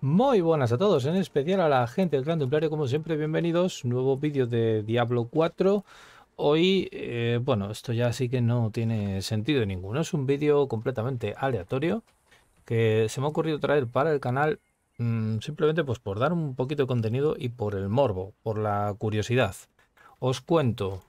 Muy buenas a todos, en especial a la gente del Clan Templario, como siempre, bienvenidos. Nuevo vídeo de Diablo 4. Hoy, bueno, esto ya sí que no tiene sentido ninguno. Es un vídeo completamente aleatorio que se me ha ocurrido traer para el canal, simplemente pues por dar un poquito de contenido y por el morbo, por la curiosidad. Os cuento,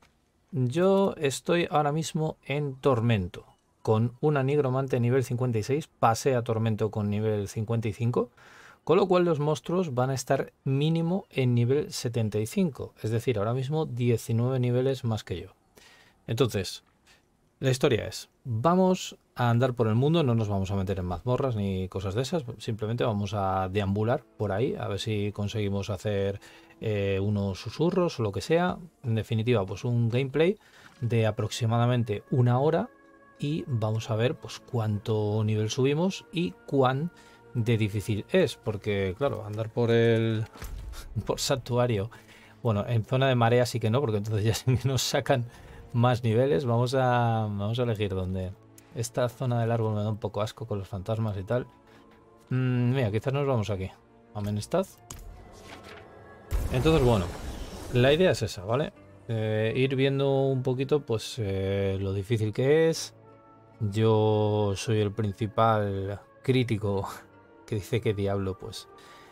yo estoy ahora mismo en Tormento. Con una nigromante nivel 56, pasé a Tormento con nivel 55, con lo cual los monstruos van a estar mínimo en nivel 75, es decir, ahora mismo 19 niveles más que yo. Entonces, la historia es, vamos a andar por el mundo, no nos vamos a meter en mazmorras ni cosas de esas, simplemente vamos a deambular por ahí, a ver si conseguimos hacer unos susurros o lo que sea. En definitiva, pues un gameplay de aproximadamente una hora y vamos a ver pues cuánto nivel subimos y cuán de difícil es, porque claro, andar por el por santuario, bueno, en zona de marea sí que no, porque entonces ya sí que nos sacan más niveles. Vamos a elegir dónde. Esta zona del árbol me da un poco asco con los fantasmas y tal. Mira, quizás nos vamos aquí. Amenestad. Entonces, bueno, la idea es esa, ¿vale? Ir viendo un poquito, pues, lo difícil que es. Yo soy el principal crítico que dice que Diablo, pues,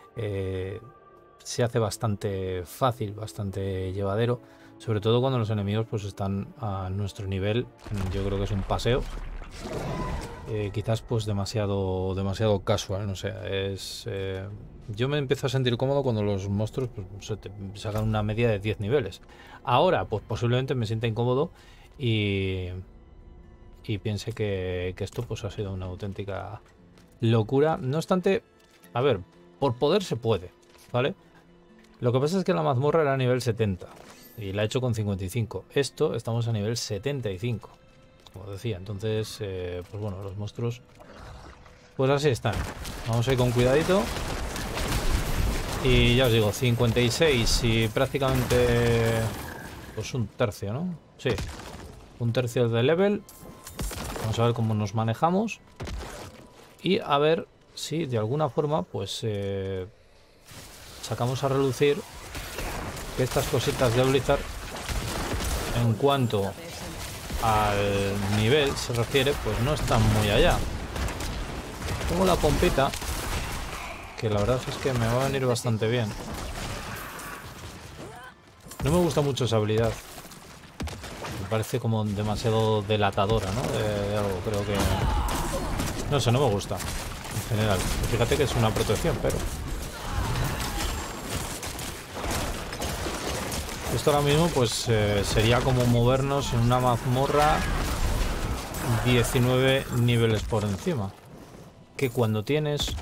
se hace bastante fácil, bastante llevadero. Sobre todo cuando los enemigos pues están a nuestro nivel. Yo creo que es un paseo. Quizás pues demasiado casual, no sé. Yo me empiezo a sentir cómodo cuando los monstruos pues, se hagan una media de 10 niveles. Ahora pues posiblemente me sienta incómodo y piense que esto pues ha sido una auténtica locura. No obstante, a ver, por poder se puede, ¿vale? Lo que pasa es que la mazmorra era a nivel 70 y la he hecho con 55. Esto estamos a nivel 75, como decía. Entonces, pues bueno, los monstruos pues así están. Vamos a ir con cuidadito. Y ya os digo, 56 y prácticamente pues un tercio, ¿no? Sí, un tercio de level. Vamos a ver cómo nos manejamos y a ver si de alguna forma pues sacamos a relucir que estas cositas de Blizzard, en cuanto al nivel se refiere, pues no están muy allá. Tengo la pompita, que la verdad es que me va a venir bastante bien. No me gusta mucho esa habilidad. Me parece como demasiado delatadora, ¿no? De algo, creo que... No sé, no me gusta en general. Fíjate que es una protección, pero... Esto ahora mismo pues sería como movernos en una mazmorra 19 niveles por encima. Que cuando tienes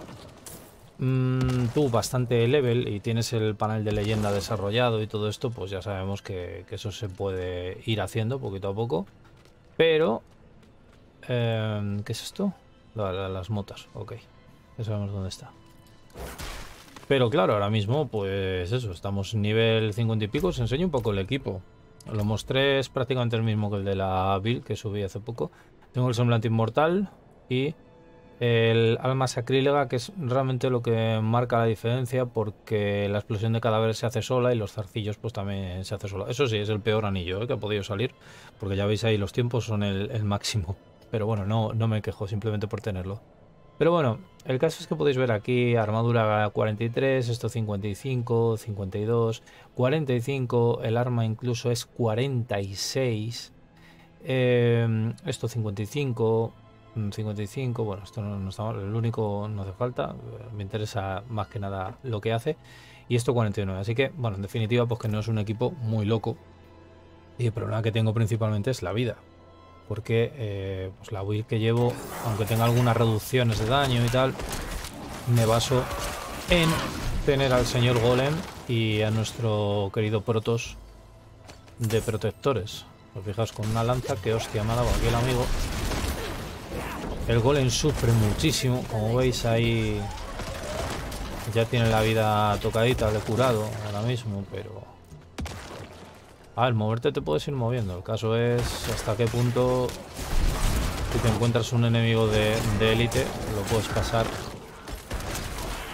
tú bastante level y tienes el panel de leyenda desarrollado y todo esto, pues ya sabemos que eso se puede ir haciendo poquito a poco. Pero... ¿qué es esto? Las motas, ok. Ya sabemos dónde está. Pero claro, ahora mismo, pues eso, estamos en nivel 50 y pico. Os enseño un poco el equipo. Lo mostré, es prácticamente el mismo que el de la build que subí hace poco. Tengo el semblante inmortal y el alma sacrílega, que es realmente lo que marca la diferencia, porque la explosión de cadáveres se hace sola y los zarcillos pues también se hace sola. Eso sí, es el peor anillo que ha podido salir, porque ya veis ahí los tiempos son el máximo. Pero bueno, no me quejo simplemente por tenerlo. Pero bueno, el caso es que podéis ver aquí armadura 43, esto 55, 52, 45, el arma incluso es 46, esto 55, 55, bueno, esto no está mal, el único no hace falta, me interesa más que nada lo que hace, y esto 49, así que, bueno, en definitiva, pues que no es un equipo muy loco, y el problema que tengo principalmente es la vida. Porque pues la build que llevo, aunque tenga algunas reducciones de daño y tal, me baso en tener al señor Golem y a nuestro querido Protoss de protectores. Os fijaos, con una lanza, que hostia me ha dado aquí el amigo. El Golem sufre muchísimo, como veis ahí ya tiene la vida tocadita, le he curado ahora mismo, pero... A ver, moverte te puedes ir moviendo. El caso es hasta qué punto, si te encuentras un enemigo de élite, lo puedes pasar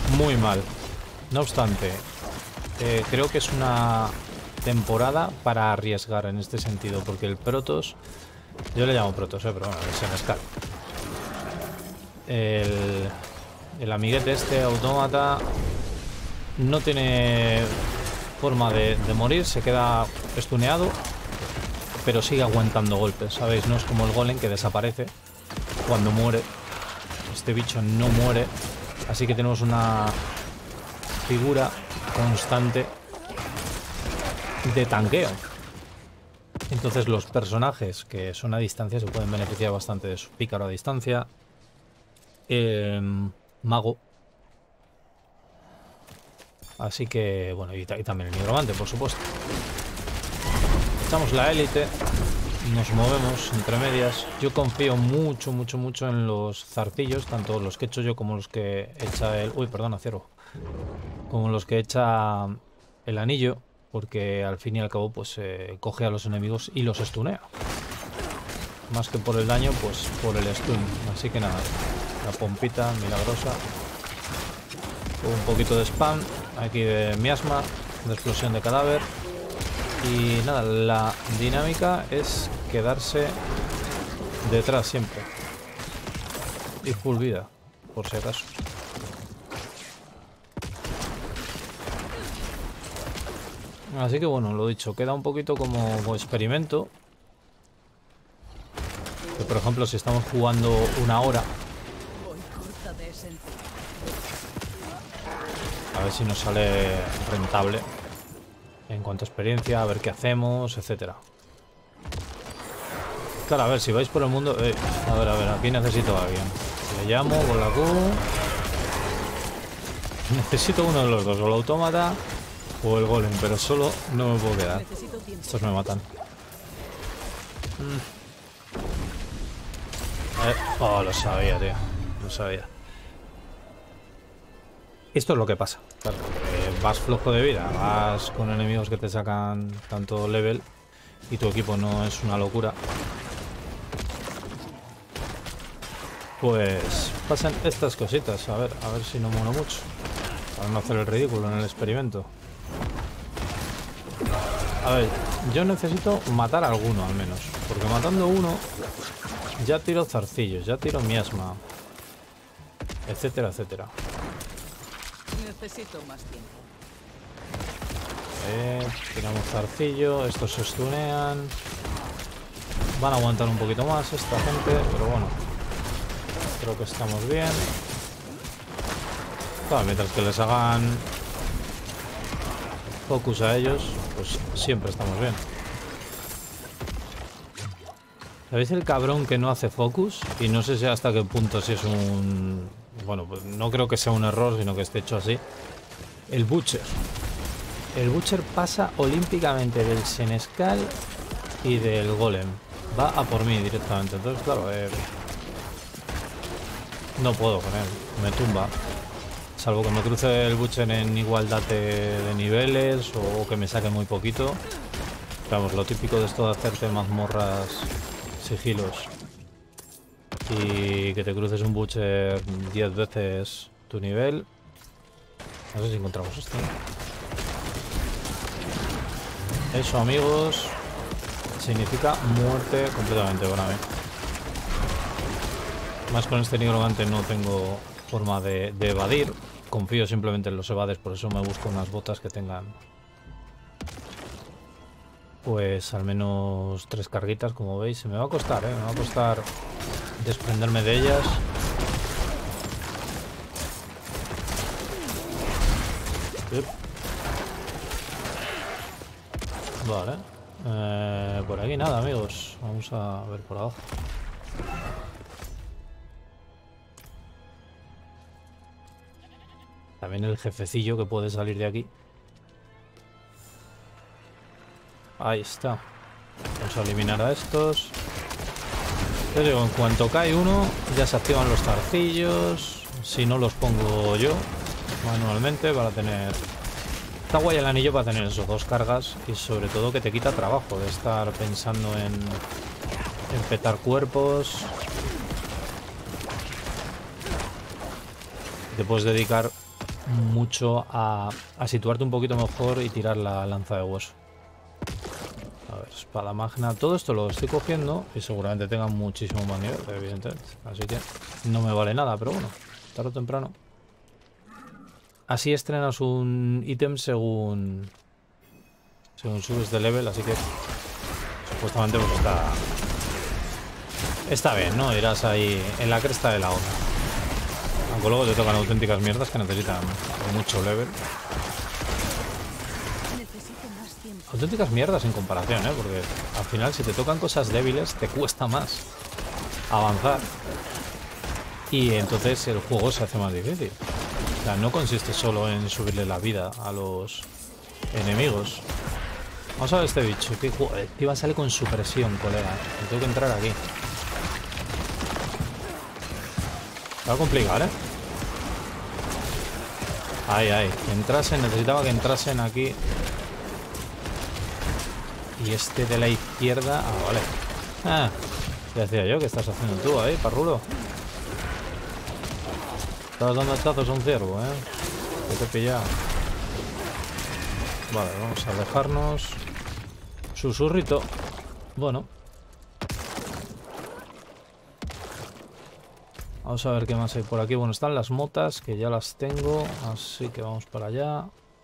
muy mal. No obstante, creo que es una temporada para arriesgar en este sentido, porque el Protoss, yo le llamo Protoss, pero bueno, es Senescal. El amiguete este, Autómata, no tiene forma de morir, se queda estuneado, pero sigue aguantando golpes, ¿sabéis? No es como el golem que desaparece cuando muere. Este bicho no muere, así que tenemos una figura constante de tanqueo. Entonces los personajes que son a distancia se pueden beneficiar bastante de su pícaro a distancia. Mago. Así que, bueno, y también el nigromante, por supuesto. Echamos la élite. Nos movemos entre medias. Yo confío mucho en los zarcillos, tanto los que he hecho yo como los que echa el... Uy, perdona, cierro. Como los que echa el anillo, porque al fin y al cabo pues coge a los enemigos y los stunea. Más que por el daño, pues por el stun. Así que nada, la pompita milagrosa. Un poquito de spam, aquí de miasma, de explosión de cadáver. Y nada, la dinámica es quedarse detrás siempre. Y full vida, por si acaso. Así que bueno, lo dicho, queda un poquito como experimento. Que por ejemplo, si estamos jugando una hora, a ver si nos sale rentable en cuanto a experiencia, a ver qué hacemos, etcétera. Claro, a ver, si vais por el mundo... a ver, aquí necesito a alguien. Le llamo con la Q. Necesito uno de los dos, o el autómata o el golem, pero solo no me puedo quedar. Estos me matan. Oh, lo sabía, tío. Lo sabía. Esto es lo que pasa. Claro, vas flojo de vida, vas con enemigos que te sacan tanto level y tu equipo no es una locura. Pues pasan estas cositas. A ver si no mono mucho. Para no hacer el ridículo en el experimento. A ver, yo necesito matar a alguno al menos. Porque matando uno ya tiro zarcillos, ya tiro miasma, etcétera, etcétera. Necesito más tiempo. Tiramos zarcillo, estos se stunean. Van a aguantar un poquito más esta gente, pero bueno. Creo que estamos bien. Claro, mientras que les hagan focus a ellos, pues siempre estamos bien. ¿Sabéis el cabrón que no hace focus? Y no sé si hasta qué punto si es un... Bueno, pues no creo que sea un error, sino que esté hecho así. El Butcher. El Butcher pasa olímpicamente del Senescal y del Golem. Va a por mí directamente. Entonces, claro, no puedo con él. Me tumba. Salvo que me cruce el Butcher en igualdad de niveles o que me saque muy poquito. Vamos, lo típico de esto de hacerte mazmorras sigilos y que te cruces un Butcher 10 veces tu nivel. No sé si encontramos esto. Eso, amigos, significa muerte completamente para mí. Más con este nigromante no tengo forma de evadir. Confío simplemente en los evades, por eso me busco unas botas que tengan pues al menos 3 carguitas, como veis. Se me va a costar, me va a costar desprenderme de ellas. Vale. Por aquí nada, amigos. Vamos a ver por abajo. También el jefecillo que puede salir de aquí. Ahí está. Vamos a eliminar a estos. Yo digo, en cuanto cae uno, ya se activan los zarcillos. Si no los pongo yo manualmente para tener... Está guay el anillo para tener esos 2 cargas y sobre todo que te quita trabajo de estar pensando en petar cuerpos. Te puedes dedicar mucho a situarte un poquito mejor y tirar la lanza de hueso. A ver, espada magna. Todo esto lo estoy cogiendo y seguramente tenga muchísimo más nivel, evidentemente. Así que no me vale nada, pero bueno, tarde o temprano. Así estrenas un ítem según subes de level, así que supuestamente pues está bien, ¿no? Irás ahí en la cresta de la onda. Aunque luego te tocan auténticas mierdas que necesitan mucho level. Auténticas mierdas en comparación, ¿eh? Porque al final si te tocan cosas débiles te cuesta más avanzar. Y entonces el juego se hace más difícil. O sea, no consiste solo en subirle la vida a los enemigos. Vamos a ver este bicho. Que iba a salir con supresión, colega. Me tengo que entrar aquí. Va a complicar, ¿eh? Ahí. Que entrasen, necesitaba que entrasen aquí. Y este de la izquierda... Ah, vale. Ah, ya decía yo, ¿qué estás haciendo tú ahí, parrulo? Estás dando hachazos a un ciervo, ¿eh? Que te he pillado. Vale, vamos a alejarnos. Susurrito. Bueno. Vamos a ver qué más hay por aquí. Bueno, están las motas, que ya las tengo. Así que vamos para allá.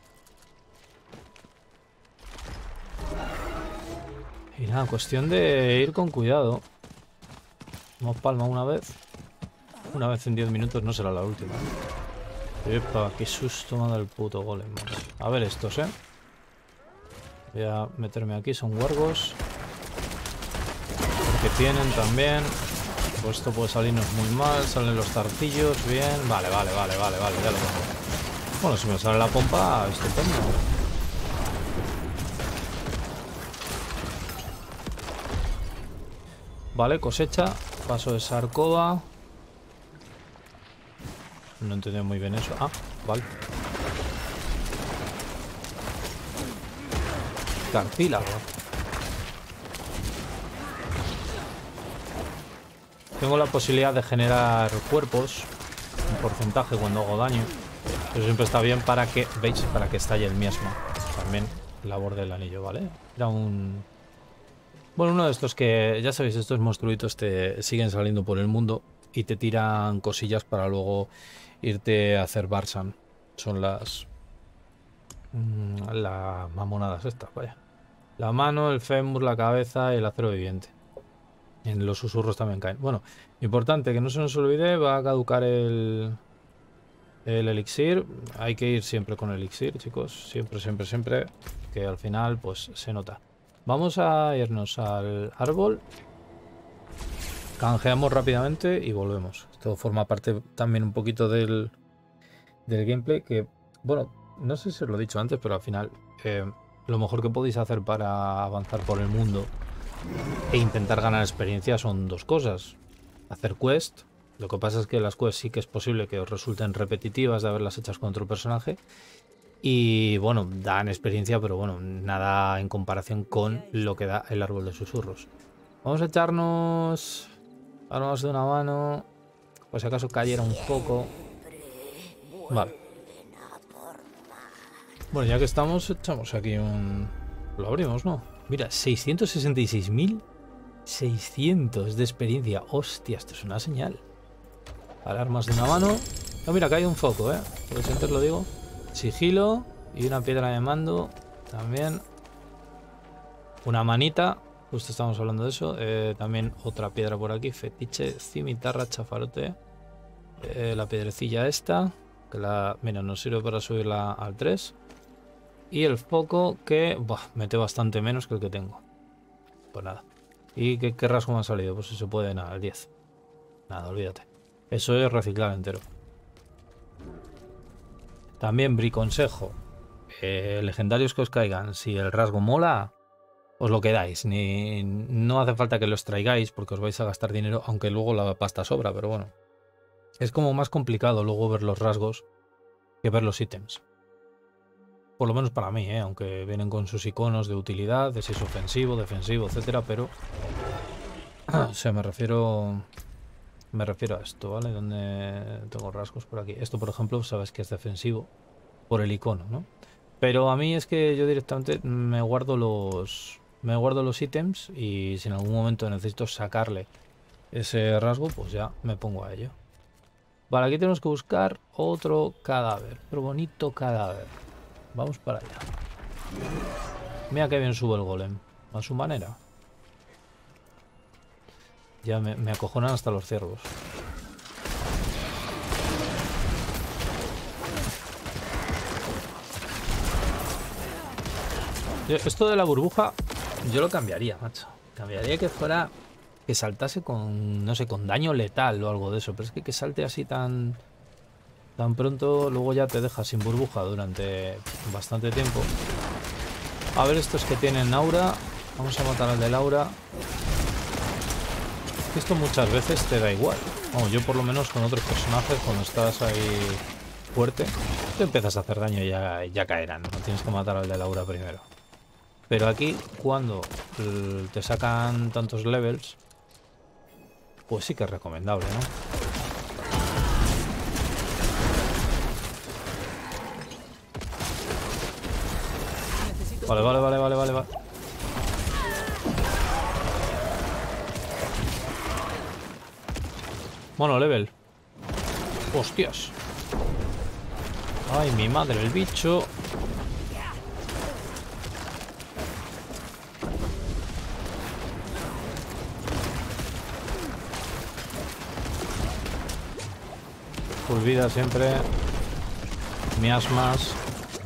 Y nada, cuestión de ir con cuidado. Hemos palma una vez. Una vez en 10 minutos no será la última. Epa, qué susto me ha dado el puto golem. A ver estos, ¿eh? Voy a meterme aquí, son wargos. Porque tienen también. Pues esto puede salirnos muy mal. Salen los zarcillos, bien. Vale, ya lo tengo. Bueno, si me sale la pompa, estupendo. Vale, cosecha. Paso de Sarkova. No entendí muy bien eso. Ah, vale. Cartílago. Tengo la posibilidad de generar cuerpos. Un porcentaje cuando hago daño. Pero siempre está bien para que, ¿veis? Para que estalle el miasma. También labor del anillo, ¿vale? Era un... Bueno, uno de estos que, ya sabéis, estos monstruitos te siguen saliendo por el mundo y te tiran cosillas para luego irte a hacer Barsan. Son las mamonadas estas, vaya. La mano, el fémur, la cabeza y el acero viviente. En los susurros también caen. Bueno, importante que no se nos olvide, va a caducar el elixir. Hay que ir siempre con el elixir, chicos. Siempre. Que al final, pues, se nota. Vamos a irnos al árbol. Canjeamos rápidamente y volvemos. Esto forma parte también un poquito del gameplay que, bueno, no sé si os lo he dicho antes, pero al final lo mejor que podéis hacer para avanzar por el mundo e intentar ganar experiencia son dos cosas. Hacer quest. Lo que pasa es que las quests sí que es posible que os resulten repetitivas de haberlas hechas con otro personaje. Y bueno, dan experiencia, pero bueno, nada en comparación con lo que da el árbol de susurros. Vamos a echarnos armas de una mano, por si acaso cayera un poco. Vale. Bueno, ya que estamos, echamos aquí un... Lo abrimos, ¿no? Mira, 666.600 de experiencia. Hostia, esto es una señal. Vale, armas de una mano. No, mira, que hay un foco, ¿eh? Por eso antes lo digo. Sigilo y una piedra de mando también. Una manita, justo estamos hablando de eso. También otra piedra por aquí, fetiche, cimitarra, chafarote. La piedrecilla esta, que mira, nos sirve para subirla al 3. Y el foco que mete bastante menos que el que tengo. Pues nada. ¿Y qué rasgo me ha salido? Pues si se puede, nada, el 10. Nada, olvídate. Eso es reciclar entero. También briconsejo. Legendarios que os caigan. Si el rasgo mola, os lo quedáis. No hace falta que los traigáis porque os vais a gastar dinero, aunque luego la pasta sobra, pero bueno. Es como más complicado luego ver los rasgos que ver los ítems. Por lo menos para mí, aunque vienen con sus iconos de utilidad, de si es ofensivo, defensivo, etcétera, pero... me refiero Me refiero a esto, ¿vale? Donde tengo rasgos por aquí. Esto, por ejemplo, sabes que es defensivo por el icono, ¿no? Pero a mí es que yo directamente me guardo los ítems y si en algún momento necesito sacarle ese rasgo, pues ya me pongo a ello. Vale, aquí tenemos que buscar otro cadáver. Pero bonito cadáver. Vamos para allá. Mira que bien sube el golem. A su manera. Ya me acojonan hasta los ciervos. Esto de la burbuja yo lo cambiaría, macho. Cambiaría que fuera... Que saltase con, no sé, con daño letal o algo de eso. Pero es que salte así tan pronto, luego ya te deja sin burbuja durante bastante tiempo. A ver estos que tienen aura. Vamos a matar al del aura. Esto muchas veces te da igual. Vamos, yo por lo menos con otros personajes, cuando estás ahí fuerte, te empiezas a hacer daño y ya caerán. No tienes que matar al del aura primero. Pero aquí, cuando te sacan tantos levels, pues sí que es recomendable, ¿no? Vale. Bueno, level. Hostias. Ay, mi madre, el bicho. Full vida siempre. Miasmas.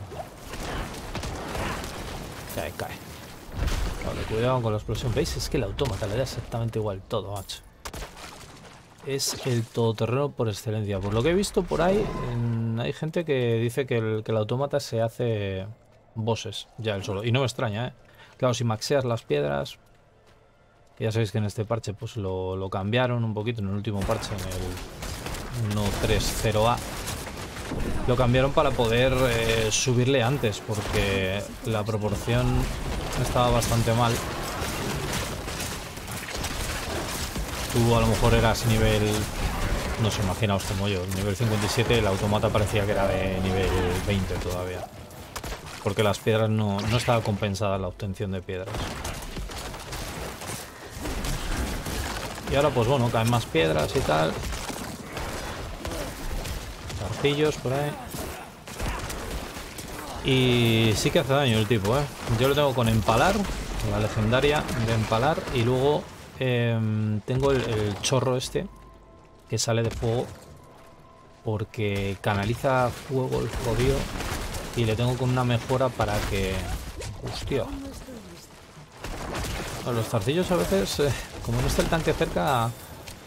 Cae. Vale, cuidado con la explosión. ¿Veis? Es que el autómata le da exactamente igual todo, macho. Es el todoterreno por excelencia. Por lo que he visto por ahí, hay gente que dice que el autómata se hace bosses ya él solo. Y no me extraña, ¿eh? Claro, si maxeas las piedras... Ya sabéis que en este parche pues lo cambiaron un poquito, en el último parche, en el 1.3.0a. Lo cambiaron para poder subirle antes, porque la proporción estaba bastante mal. Tú a lo mejor eras nivel... No sé, imaginaos como yo, nivel 57, el automata parecía que era de nivel 20 todavía. Porque las piedras no estaba compensada la obtención de piedras. Y ahora pues bueno, caen más piedras y tal. Zarcillos por ahí. Y sí que hace daño el tipo, ¿eh? Yo lo tengo con empalar, la legendaria de empalar. Y luego tengo el chorro este que sale de fuego, porque canaliza fuego el jodido. Y le tengo con una mejora para que... Hostia. A los zarcillos a veces, como no está el tanque cerca... A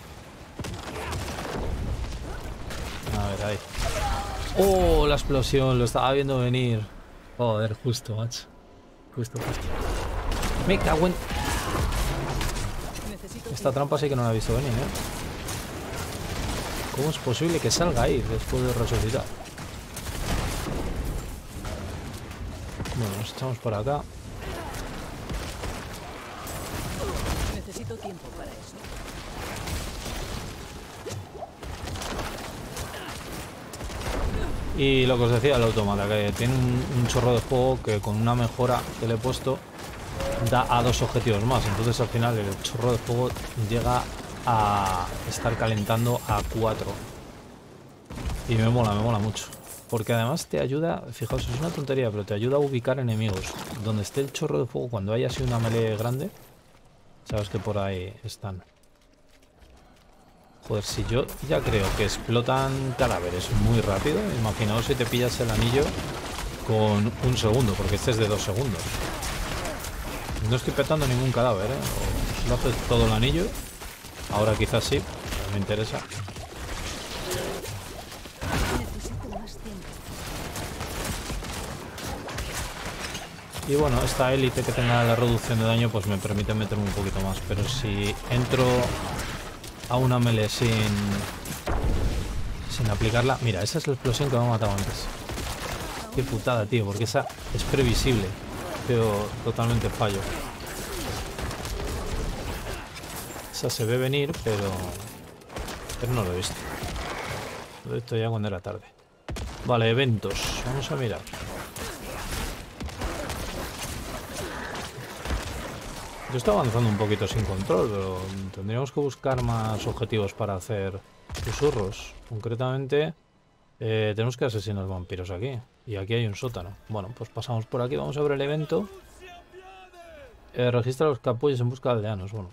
ver, ahí. ¡Oh! La explosión, lo estaba viendo venir. Joder, justo, macho. Justo. Me cago en... Esta trampa sí que no la he visto venir, ¿eh? ¿Cómo es posible que salga ahí después de resucitar? Bueno, nos echamos por acá. Necesito tiempo para eso. Y lo que os decía el automata, que tiene un chorro de fuego que con una mejora que le he puesto da a 2 objetivos más. Entonces al final el chorro de fuego llega a estar calentando a 4. Y me mola mucho. Porque además te ayuda, fijaos, es una tontería, pero te ayuda a ubicar enemigos. Donde esté el chorro de fuego, cuando haya así una melee grande, sabes que por ahí están. Joder, si yo ya creo que explotan cadáveres muy rápido, imaginaos si te pillas el anillo con 1 segundo, porque este es de 2 segundos. No estoy petando ningún cadáver, ¿eh? O lo hace todo el anillo. Ahora quizás sí, no me interesa. Y bueno, esta élite que tenga la reducción de daño pues me permite meterme un poquito más. Pero si entro a una melee sin aplicarla... Mira, esa es la explosión que me ha matado antes. Qué putada, tío, porque esa es previsible. Pero totalmente fallo. Esa se ve venir, pero Pero no lo he visto. Lo he visto ya cuando era tarde. Vale, eventos. Vamos a mirar. Yo estoy avanzando un poquito sin control, pero tendríamos que buscar más objetivos para hacer susurros. Concretamente, tenemos que asesinar vampiros aquí. Y aquí hay un sótano. Bueno, pues pasamos por aquí. Vamos a ver el evento. Registra los capullos en busca de aldeanos. Bueno.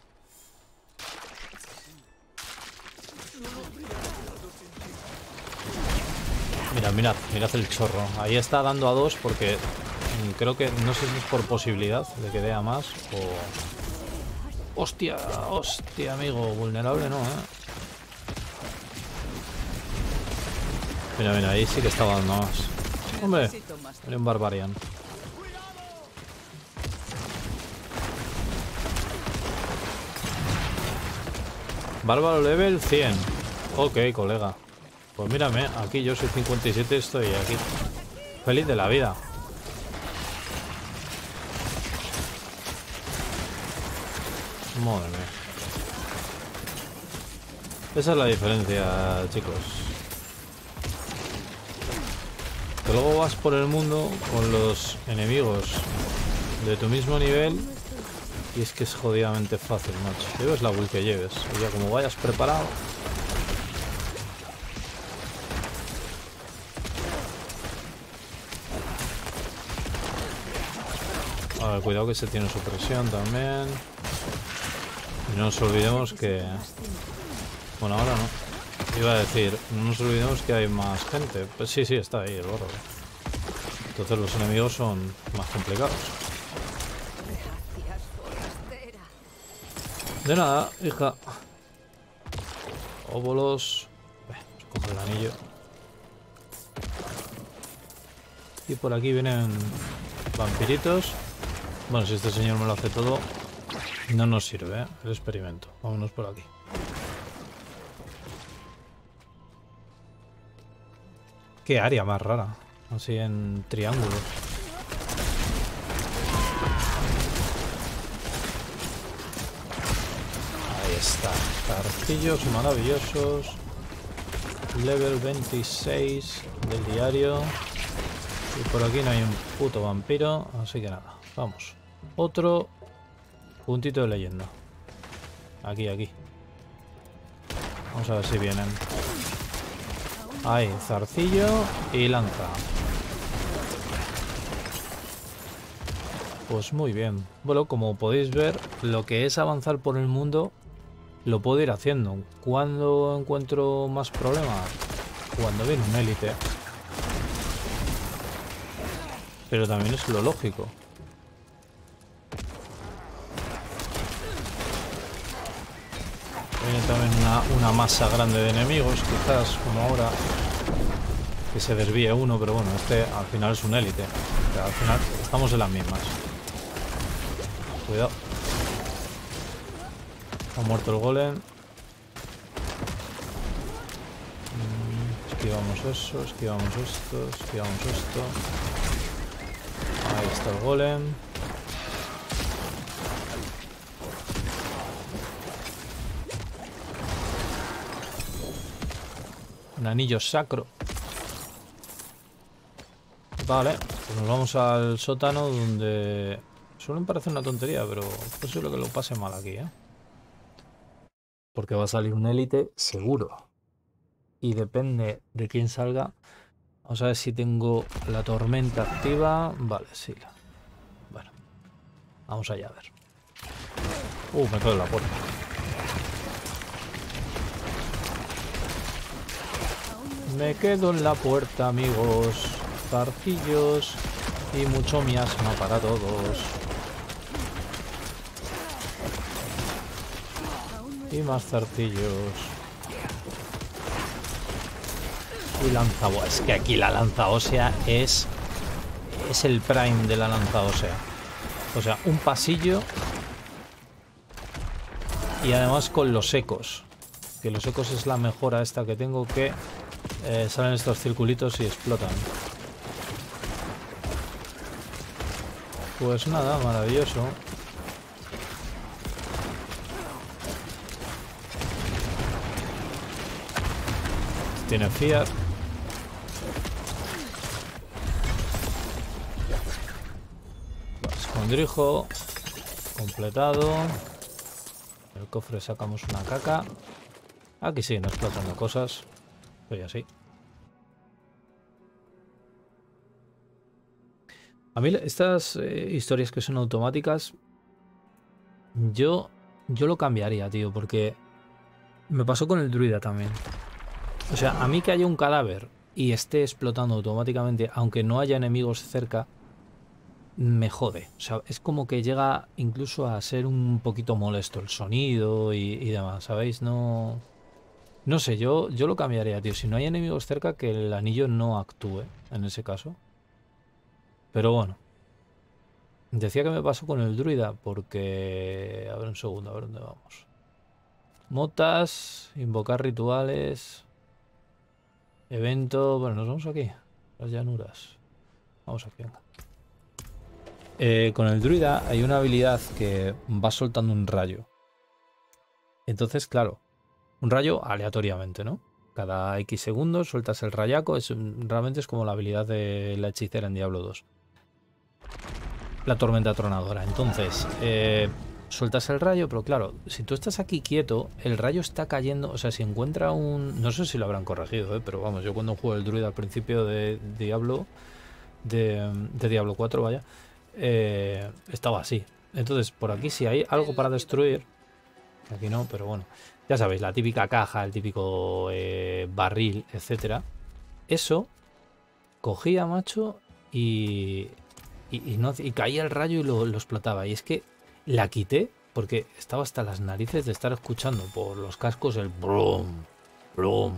Mirad el chorro. Ahí está dando a 2 porque creo que no sé si es por posibilidad de que dé a más o... Hostia, amigo. Vulnerable no, Mira, ahí sí que estaba dando a más. Hombre, era un barbarian. Bárbaro level 100. Ok, colega. Pues mírame, aquí yo soy 57, estoy aquí feliz de la vida. Madre mía. Esa es la diferencia, chicos. Que luego vas por el mundo con los enemigos de tu mismo nivel y es que es jodidamente fácil, macho. Lleves la build que lleves. Y ya como vayas preparado... A ver, cuidado que se tiene supresión también. Y no nos olvidemos que... Bueno, ahora no. Iba a decir, no nos olvidemos que hay más gente. Pues sí, está ahí el gorro. Entonces los enemigos son más complicados. De nada, hija. Óbolos. Coge el anillo. Y por aquí vienen vampiritos. Bueno, si este señor me lo hace todo, no nos sirve, el experimento. Vámonos por aquí. Qué área más rara. Así en triángulo. Ahí está. Zarcillos maravillosos. Level 26 del diario. Y por aquí no hay un puto vampiro, así que nada. Vamos. Otro puntito de leyenda. Aquí. Vamos a ver si vienen. Ahí, zarcillo y lanza. Pues muy bien. Bueno, como podéis ver, lo que es avanzar por el mundo lo puedo ir haciendo. ¿Cuándo encuentro más problemas? Cuando viene un élite. Pero también es lo lógico. Viene también una masa grande de enemigos, quizás como ahora, que se desvíe uno, pero bueno, este al final es un élite. O sea, al final estamos en las mismas. Cuidado. Ha muerto el golem. Esquivamos eso, esquivamos esto, esquivamos esto. Ahí está el golem. Un anillo sacro. Vale, pues nos vamos al sótano donde... Suelen parecer una tontería, pero es posible que lo pase mal aquí, Porque va a salir un élite seguro. Y depende de quién salga. Vamos a ver si tengo la tormenta activa. Vale, sí. Bueno, vamos allá a ver. Me quedo en la puerta. Me quedo en la puerta, amigos. Zarcillos y mucho miasma para todos. Y más zarcillos. Y lanza... Es que aquí la lanza ósea es el prime de la lanza ósea. O sea, un pasillo. Y además con los ecos. Que los ecos es la mejora esta que tengo, que salen estos circulitos y explotan. Pues nada, maravilloso. tiene Fear. Escondrijo. Completado. El cofre sacamos una caca. Aquí siguen explotando cosas. Soy así. A mí estas historias que son automáticas, yo lo cambiaría, tío, porque me pasó con el druida también. O sea, a mí que haya un cadáver y esté explotando automáticamente, aunque no haya enemigos cerca, me jode. O sea, es como que llega incluso a ser un poquito molesto el sonido y demás, ¿sabéis? No sé, yo lo cambiaría, tío. Si no hay enemigos cerca, que el anillo no actúe en ese caso. Pero bueno. Decía que me pasó con el druida porque... A ver un segundo, a ver dónde vamos. Motas, invocar rituales, evento... Bueno, nos vamos aquí, las llanuras. Vamos aquí, venga. Con el druida hay una habilidad que va soltando un rayo. Entonces, claro, un rayo aleatoriamente, ¿no? Cada X segundos sueltas el rayaco. Realmente es como la habilidad de la hechicera en Diablo 2. La tormenta tronadora. Entonces, sueltas el rayo, pero claro, si tú estás aquí quieto, el rayo está cayendo. O sea, si encuentra un... No sé si lo habrán corregido, pero vamos, yo cuando jugué el druida al principio de Diablo, de Diablo 4, vaya, estaba así. Entonces, por aquí si hay algo para destruir, aquí no, pero bueno, ya sabéis, la típica caja, el típico barril, etcétera. Eso cogía, macho, y caía el rayo y lo explotaba. Y es que la quité porque estaba hasta las narices de estar escuchando por los cascos el brum, brum.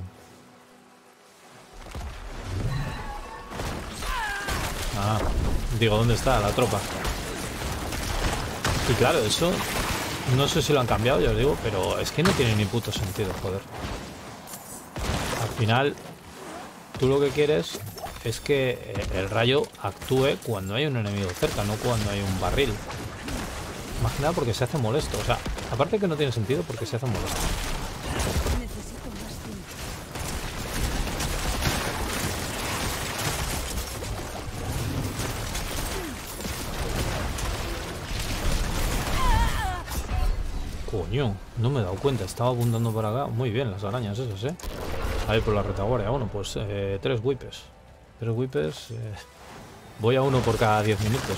Ah, digo, ¿dónde está la tropa? Y claro, eso no sé si lo han cambiado, ya os digo, pero es que no tiene ni puto sentido, joder. Al final, tú lo que quieres es que el rayo actúe cuando hay un enemigo cerca, no cuando hay un barril. Más que nada porque se hace molesto. O sea, aparte que no tiene sentido porque se hace molesto. Necesito más tiempo. Coño, no me he dado cuenta. Estaba apuntando por acá. Muy bien, las arañas esas, ¿eh? Ahí por la retaguardia. Bueno, pues 3 whippers. 3 whippers. Voy a uno por cada 10 minutos.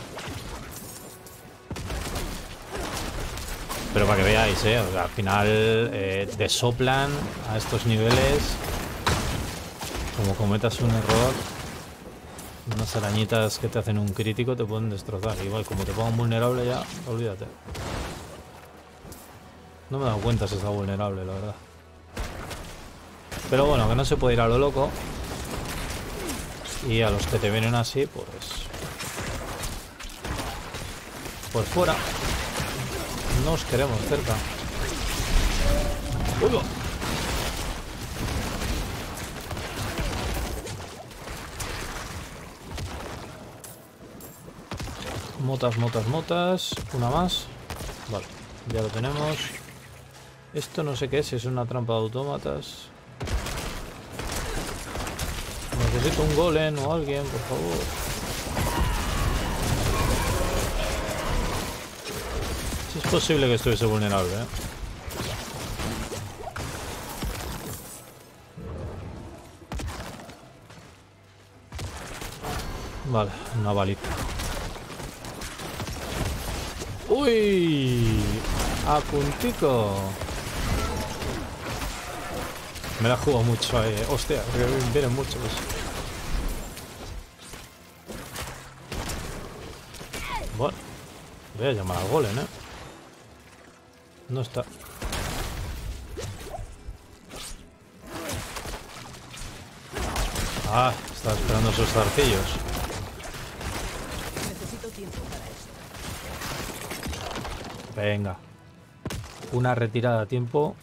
Pero para que veáis, o sea, al final te soplan a estos niveles. Como cometas un error, unas arañitas que te hacen un crítico te pueden destrozar. Igual, como te pongan vulnerable ya, olvídate. No me he dado cuenta si está vulnerable, la verdad. Pero bueno, que no se puede ir a lo loco. Y a los que te vienen así, pues... Pues fuera. No os queremos cerca. ¡Uy! Motas, motas, motas. Una más. Vale, ya lo tenemos. Esto no sé qué es una trampa de autómatas. Necesito un golem o alguien, por favor. Si es posible que estuviese vulnerable, ¿eh? Vale, una balita. ¡Uy! A puntico. Me la juego mucho ahí. Hostia, que vienen muchos. Bueno, voy a llamar al golem, ¿eh? No está. Ah, estaba esperando sus zarcillos. Necesito tiempo para eso. Venga. Una retirada a tiempo.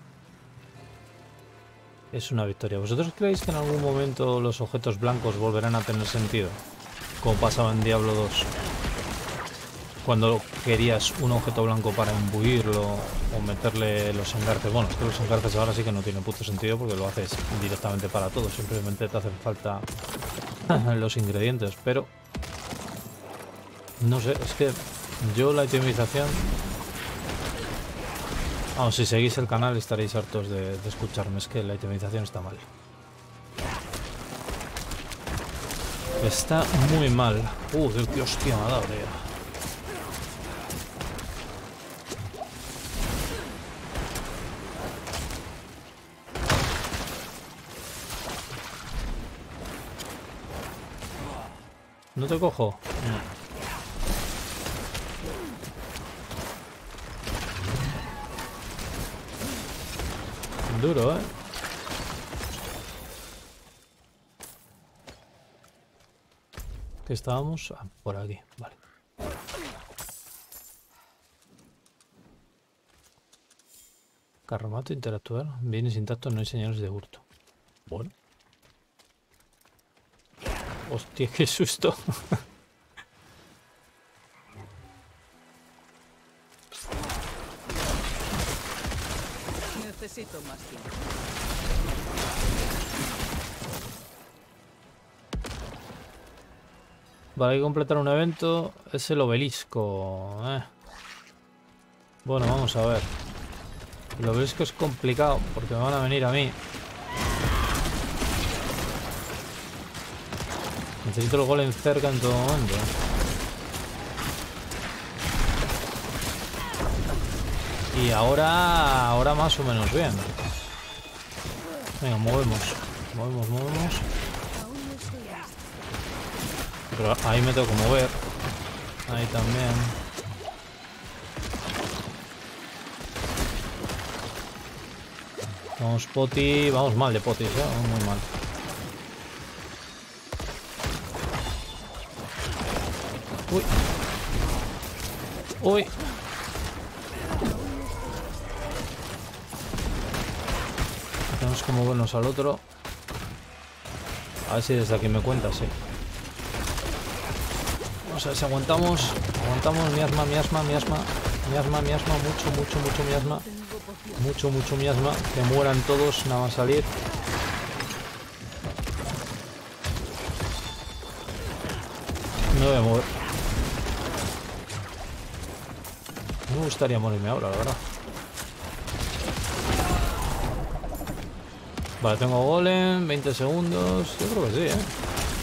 Es una victoria. ¿Vosotros creéis que en algún momento los objetos blancos volverán a tener sentido? Como pasaba en Diablo 2. cuando querías un objeto blanco para imbuirlo o meterle los engarces. Bueno, es que los engarces ahora sí que no tiene puto sentido porque lo haces directamente para todo. Simplemente te hacen falta los ingredientes, pero no sé, es que yo la itemización... Vamos, si seguís el canal estaréis hartos de escucharme, es que la itemización está mal. Está muy mal. Qué hostia me ha dado, tío. ¿No te cojo? No. Duro, ¿eh? ¿Qué estábamos? Ah, por aquí, vale. Carromato, interactuar. Bienes intactos, no hay señales de hurto. Bueno. Hostia, qué susto. Necesito más tiempo. Vale, hay que completar un evento. Es el obelisco. Bueno, vamos a ver. El obelisco es complicado porque me van a venir a mí. Necesito el golem cerca en todo momento. Y ahora más o menos bien. Venga, movemos. Movemos. Pero ahí me tengo que mover. Ahí también. Vamos poti. Vamos mal de potis, vamos muy mal. Uy. Tenemos que movernos al otro. A ver si desde aquí me cuenta, sí. Vamos a ver si aguantamos. Aguantamos, miasma. Mucho miasma. Mucho miasma. Que mueran todos, nada más salir. No voy a mover. No me gustaría morirme ahora, la verdad. Vale, tengo golem, 20 segundos. Yo creo que sí, ¿eh?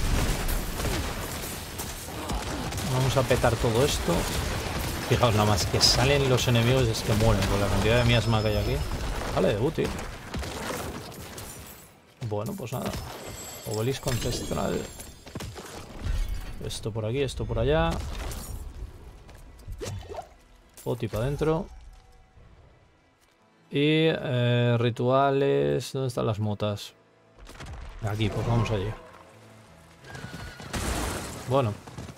Vamos a petar todo esto. Fijaos, nada más que salen los enemigos es que mueren con la cantidad de miasma que hay aquí. Vale, de útil. Bueno, pues nada. Obelisco ancestral. Esto por aquí, esto por allá. Poti para adentro. Y rituales. ¿Dónde están las motas? Aquí, pues vamos allí. Bueno.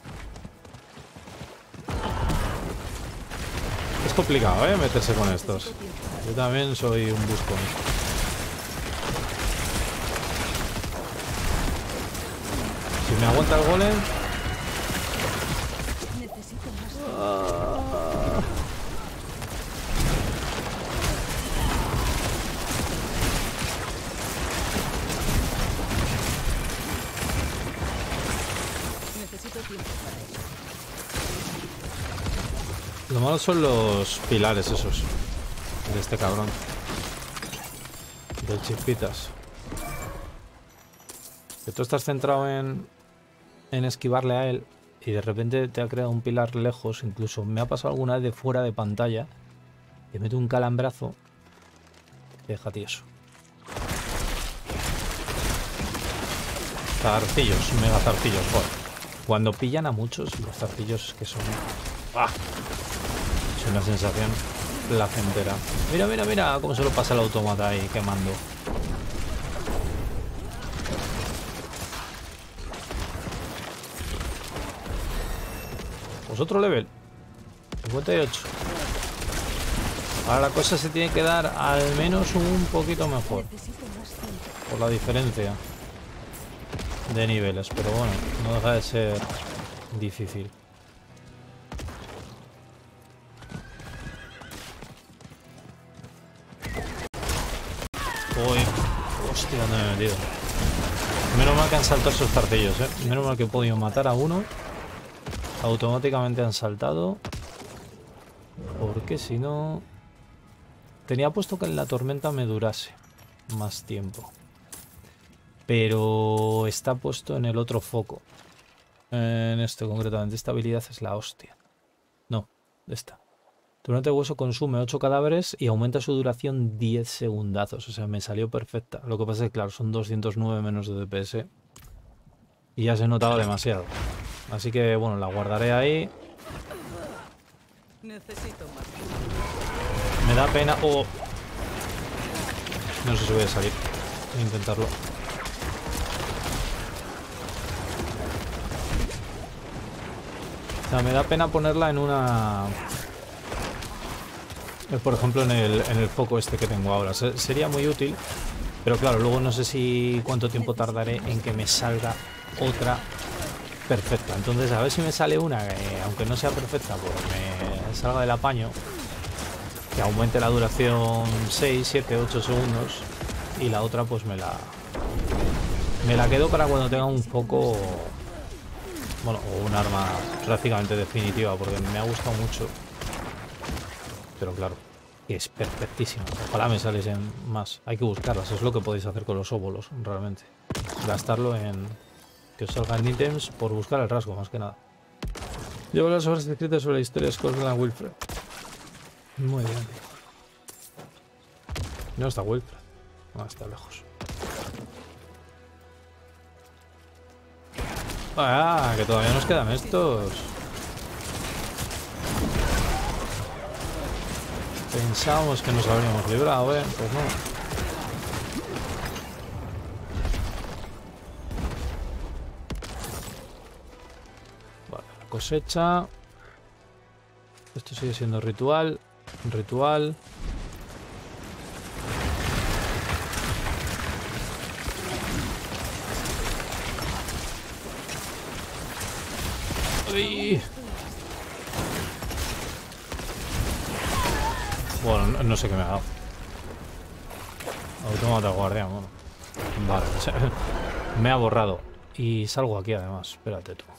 Es complicado, meterse con estos. Yo también soy un buscón. Si me aguanta el golem. Lo malo son los pilares esos de este cabrón. Del Chispitas. Que tú estás centrado en esquivarle a él y de repente te ha creado un pilar lejos. Incluso me ha pasado alguna vez de fuera de pantalla. Te mete un calambrazo. Te deja tieso. Zarcillos, mega zarcillos, joder. Cuando pillan a muchos, los zarcillos es que son... ¡Ah! Es una sensación placentera. Mira cómo se lo pasa el automata ahí quemando. Pues otro level. 58. Ahora la cosa se tiene que dar al menos un poquito mejor. Por la diferencia de niveles. Pero bueno, no deja de ser difícil. Uy, hostia, ¿dónde me he metido? Menos mal que han saltado esos zarcillos, ¿eh? Menos mal que he podido matar a uno. Automáticamente han saltado. Porque si no... Tenía puesto que en la tormenta me durase más tiempo. Pero está puesto en el otro foco. En este concretamente. Esta habilidad es la hostia. No, esta. Tormenta de hueso consume 8 cadáveres y aumenta su duración 10 segundazos. O sea, me salió perfecta. Lo que pasa es que, claro, son 209 menos de DPS. Y ya se notaba demasiado. Así que, bueno, la guardaré ahí. Necesito más. Me da pena... Oh. No sé si voy a salir. Voy a intentarlo. O sea, me da pena ponerla en una... Por ejemplo, en el foco este que tengo ahora. Sería muy útil. Pero claro, luego no sé si cuánto tiempo tardaré en que me salga otra perfecta. Entonces, a ver si me sale una que, aunque no sea perfecta, pues me salga del apaño. Que aumente la duración 6, 7, 8 segundos. Y la otra pues me la quedo para cuando tenga un foco... Bueno, o un arma prácticamente definitiva, porque me ha gustado mucho. Pero claro, es perfectísimo. Ojalá me saliesen más. Hay que buscarlas, es lo que podéis hacer con los óvulos, realmente. Gastarlo en que os salgan ítems por buscar el rasgo, más que nada. Llevo las obras escritas sobre la historia de Scotland Wilfred. Muy bien. No está Wilfred. No, está lejos. Ah, que todavía nos quedan estos. Pensábamos que nos habríamos librado, ¿eh? Pues no. Vale, la cosecha. Esto sigue siendo ritual. Ritual. Uy. Bueno, no sé qué me ha dado. Automata guardián, bueno. Vale, me ha borrado. Y salgo aquí además, espérate tú.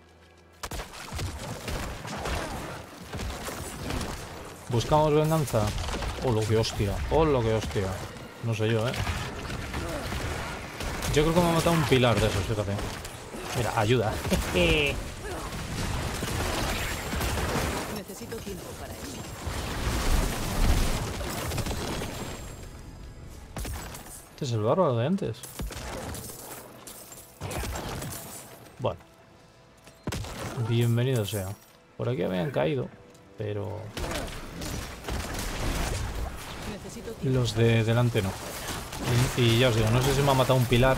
¿Buscamos venganza? Oh, lo que hostia. Oh, lo que hostia. No sé yo, ¿eh? Yo creo que me ha matado un pilar de esos, fíjate. Mira, ayuda. Necesito tiempo para eso. Este es el bárbaro de antes. Bueno. Bienvenido sea. Por aquí habían caído, pero... Necesito tiempo. Los de delante no. Y ya os digo, no sé si me ha matado un pilar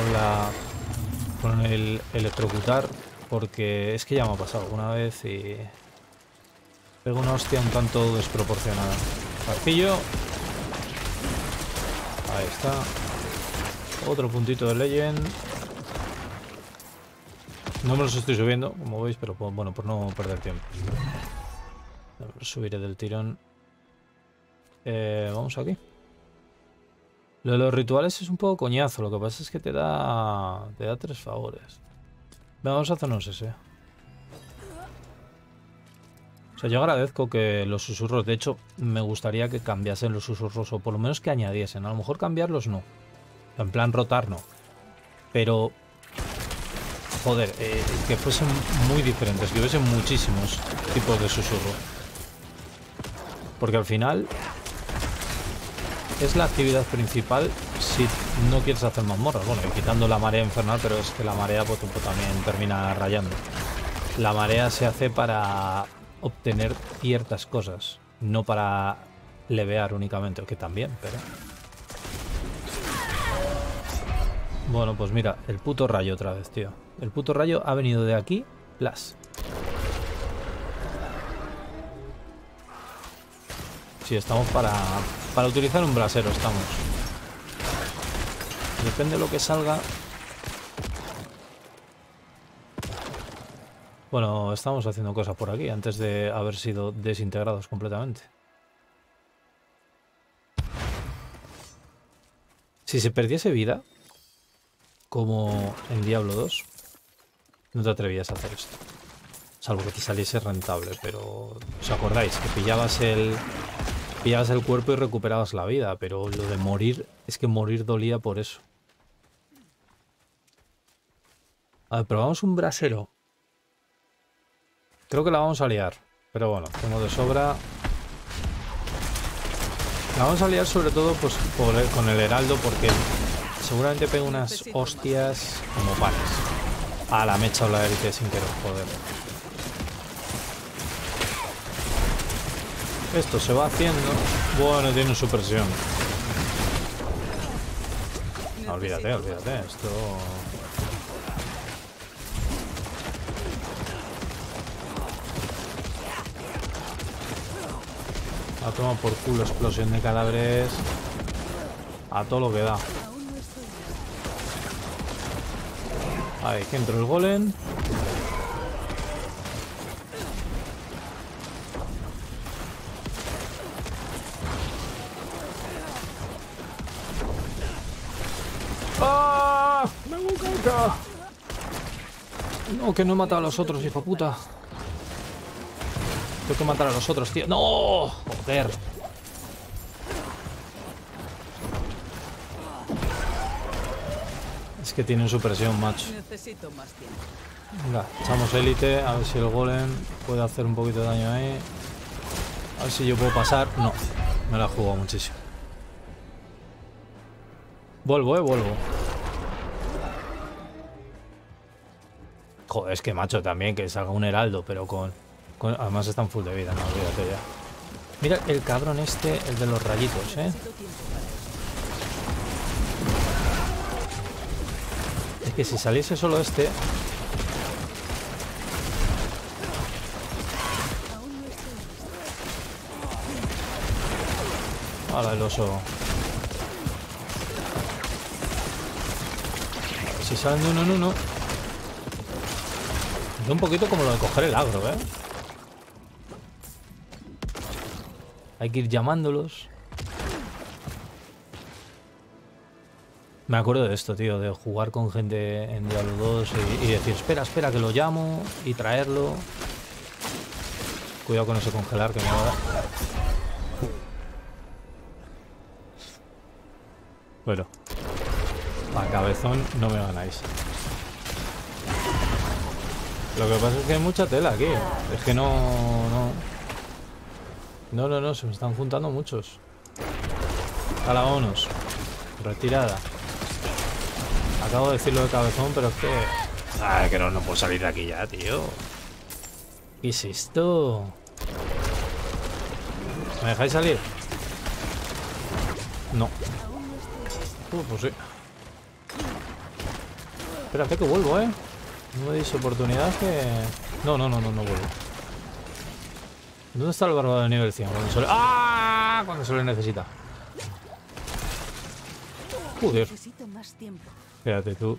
con el electrocutar, porque es que ya me ha pasado alguna vez y... Pego una hostia un tanto desproporcionada. Martillo. Ahí está. Otro puntito de Legend. No me los estoy subiendo, como veis, pero bueno, por no perder tiempo. Los subiré del tirón. Vamos aquí. Lo de los rituales es un poco coñazo. Lo que pasa es que te da 3 favores. Vamos a hacernos ese. O sea, yo agradezco que los susurros, de hecho, me gustaría que cambiasen los susurros, o por lo menos que añadiesen. A lo mejor cambiarlos no. En plan rotar no. Pero, joder, que fuesen muy diferentes, que hubiesen muchísimos tipos de susurro. Porque al final es la actividad principal si no quieres hacer mazmorras. Bueno, y quitando la marea infernal, pero es que la marea pues, también termina rayando. La marea se hace para obtener ciertas cosas, no para levear únicamente, que también, pero... Bueno, pues mira, el puto rayo otra vez, tío. El puto rayo ha venido de aquí, plas. Sí, estamos para utilizar un brasero, estamos. Depende de lo que salga. Bueno, estamos haciendo cosas por aquí antes de haber sido desintegrados completamente. Si se perdiese vida, como en Diablo 2, no te atrevías a hacer esto. Salvo que te saliese rentable, pero... ¿Os acordáis? Que pillabas el cuerpo y recuperabas la vida, pero lo de morir, es que morir dolía por eso. A ver, probamos un brasero. Creo que la vamos a liar, pero bueno, tengo de sobra. La vamos a liar sobre todo pues, con el heraldo, porque seguramente pega unas hostias como panes. Ah, la me he echado la élite sin querer, joder. Esto se va haciendo. Bueno, tiene supresión. No, olvídate. Esto... A tomar por culo, explosión de cadáveres. A todo lo que da. Ahí, que entró el golem. ¡Ah! ¡Me hago caca! No, que no he matado a los otros, hijo puta. Tengo que matar a los otros, tío. ¡No! Joder. Es que tienen supresión, macho. Necesito más tiempo. Venga, echamos élite. A ver si el golem puede hacer un poquito de daño ahí. A ver si yo puedo pasar. No, me la he jugado muchísimo. Vuelvo. Joder, es que macho también que salga un heraldo, pero con además están full de vida, no olvídate ya. Mira el cabrón este, el de los rayitos, ¿eh? Es que si saliese solo este... Ahora el oso. Si salen de uno en uno... Es un poquito como lo de coger el agro, ¿eh? Hay que ir llamándolos. Me acuerdo de esto, tío, de jugar con gente en Diablo 2 y decir, espera, que lo llamo y traerlo. Cuidado con ese congelar que me va a dar. Bueno, a cabezón no me ganáis. Lo que pasa es que hay mucha tela aquí. Es que no, se me están juntando muchos. Hala, vámonos. Retirada. Acabo de decirlo de cabezón, pero es que... Ah, que no puedo salir de aquí ya, tío. ¿Qué es esto? ¿Me dejáis salir? No. Pues sí. Espérate que vuelvo, ¿eh? No me deis oportunidad que... No vuelvo. ¿Dónde está el bárbaro de nivel 100? ¡Ah! Cuando se le necesita. Joder. Necesito más tiempo. Espérate tú.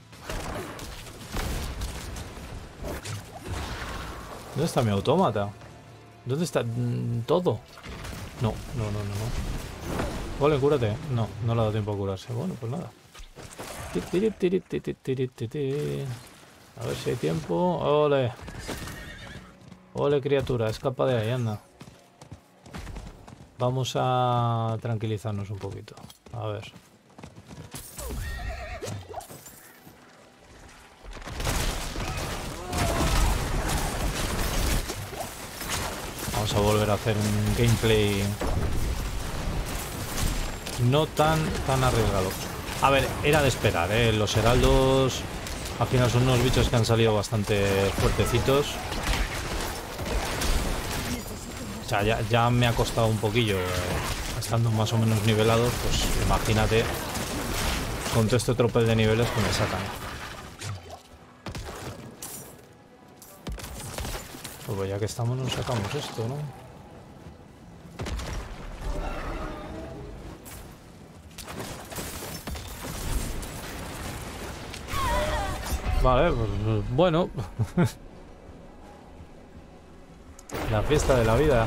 ¿Dónde está mi autómata? ¿Dónde está todo? No. Vale, cúrate. No le ha dado tiempo a curarse. Bueno, pues nada. A ver si hay tiempo. ¡Ole! ¡Ole, criatura! Escapa de ahí, anda. Vamos a tranquilizarnos un poquito. A ver. Vamos a volver a hacer un gameplay no tan arriesgado. A ver, era de esperar, ¿eh? Los heraldos al final son unos bichos que han salido bastante fuertecitos. O sea, ya me ha costado un poquillo, estando más o menos nivelados, pues imagínate con todo este tropel de niveles que me sacan. Pues ya que estamos nos sacamos esto, ¿no? Vale, pues bueno. La fiesta de la vida.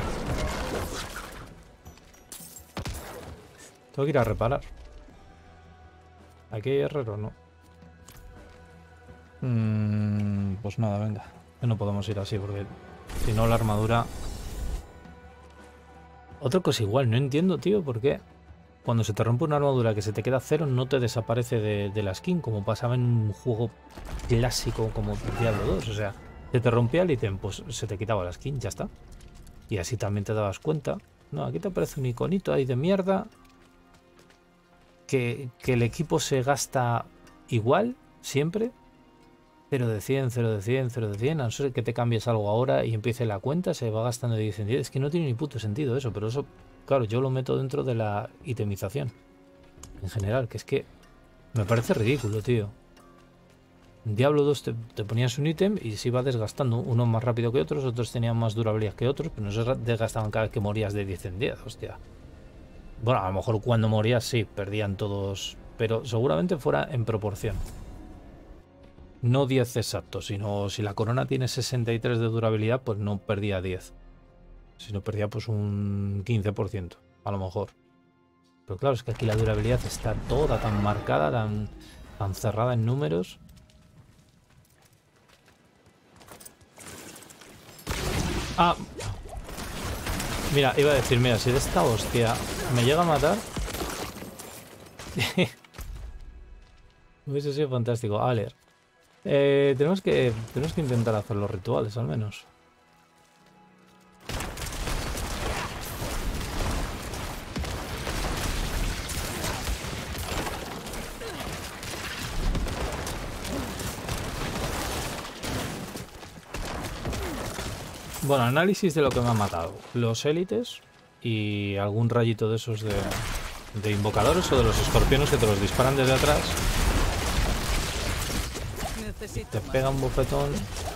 Tengo que ir a reparar. ¿Aquí hay herrero? No. Pues nada, venga. Que no podemos ir así porque si no la armadura... Otra cosa igual, no entiendo, tío, por qué cuando se te rompe una armadura que se te queda cero no te desaparece de la skin, como pasaba en un juego clásico como Diablo 2. O sea, se te rompía el ítem, pues se te quitaba la skin, ya está. Y así también te dabas cuenta. No, aquí te aparece un iconito ahí de mierda. Que el equipo se gasta igual, siempre. 0 de 100, 0 de 100, 0 de 100. A no ser que te cambies algo ahora y empiece la cuenta, se va gastando de 10 en 10. Es que no tiene ni puto sentido eso, pero eso, claro, yo lo meto dentro de la itemización. En general, que es que me parece ridículo, tío. En Diablo 2 te ponías un ítem y se iba desgastando. Unos más rápido que otros, otros tenían más durabilidad que otros, pero no se desgastaban cada vez que morías de 10 en 10, hostia. Bueno, a lo mejor cuando morías sí, perdían todos, pero seguramente fuera en proporción. No 10 exactos, sino si la corona tiene 63 de durabilidad, pues no perdía 10. Si no perdía pues un 15%, a lo mejor. Pero claro, es que aquí la durabilidad está toda tan marcada, tan cerrada en números. Ah, mira, iba a decir, mira, si de esta hostia me llega a matar... Hubiese sido fantástico. A ver. Tenemos que intentar hacer los rituales, al menos. Bueno, análisis de lo que me ha matado. Los élites y algún rayito de esos de invocadores o de los escorpiones que te los disparan desde atrás. Te pega un bofetón.